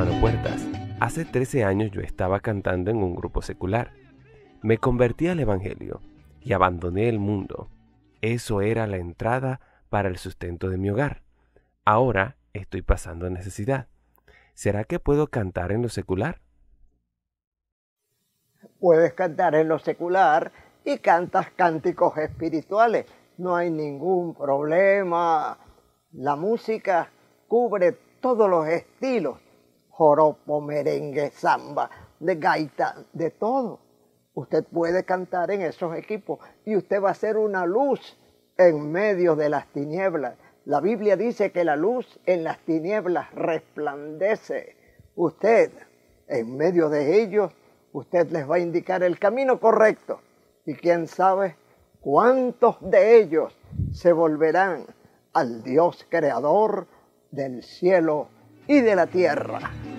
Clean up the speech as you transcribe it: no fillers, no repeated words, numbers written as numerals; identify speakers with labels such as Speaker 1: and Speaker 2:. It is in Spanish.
Speaker 1: hermano Puertas. Hace 13 años yo estaba cantando en un grupo secular. Me convertí al Evangelio y abandoné el mundo. Eso era la entrada para el sustento de mi hogar. Ahora estoy pasando necesidad. ¿Será que puedo cantar en lo secular?
Speaker 2: Puedes cantar en lo secular y cantas cánticos espirituales. No hay ningún problema. La música cubre todos los estilos. Joropo, merengue, samba, de gaita, de todo. Usted puede cantar en esos equipos y usted va a ser una luz en medio de las tinieblas. La Biblia dice que la luz en las tinieblas resplandece. Usted, en medio de ellos, usted les va a indicar el camino correcto. Y quién sabe cuántos de ellos se volverán al Dios creador del cielo y de la tierra.